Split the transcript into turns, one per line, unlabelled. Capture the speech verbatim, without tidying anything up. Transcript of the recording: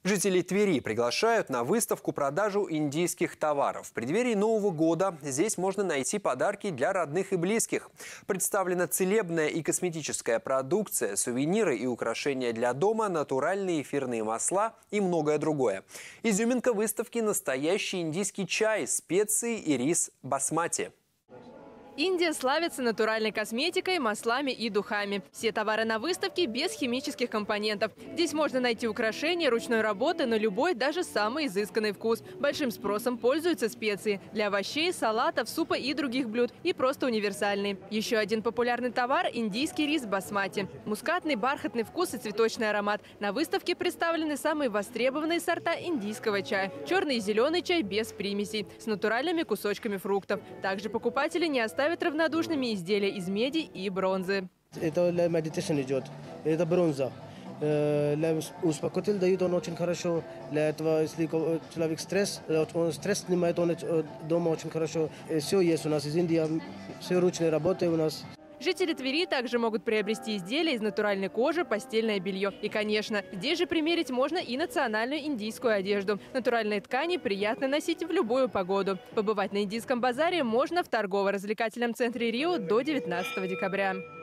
Жители Твери приглашают на выставку-продажу индийских товаров. В преддверии Нового года здесь можно найти подарки для родных и близких. Представлена целебная и косметическая продукция, сувениры и украшения для дома, натуральные эфирные масла и многое другое. Изюминка выставки – настоящий индийский чай, специи и рис басмати.
Индия славится натуральной косметикой, маслами и духами. Все товары на выставке без химических компонентов. Здесь можно найти украшения ручной работы на любой, даже самый изысканный вкус. Большим спросом пользуются специи для овощей, салатов, супа и других блюд. И просто универсальные. Еще один популярный товар – индийский рис басмати. Мускатный, бархатный вкус и цветочный аромат. На выставке представлены самые востребованные сорта индийского чая. Черный и зеленый чай без примесей, с натуральными кусочками фруктов. Также покупатели не оставят равнодушными изделия из меди и бронзы.
Это для медитации идет. Это бронза. Для успокоителя дают он очень хорошо. Для этого, если человек стресс, он стресс снимает, он дома очень хорошо. Все есть у нас из Индии, все ручные работы у нас.
Жители Твери также могут приобрести изделия из натуральной кожи, постельное белье. И, конечно, здесь же примерить можно и национальную индийскую одежду. Натуральные ткани приятно носить в любую погоду. Побывать на индийском базаре можно в торгово-развлекательном центре Рио до девятнадцатого декабря.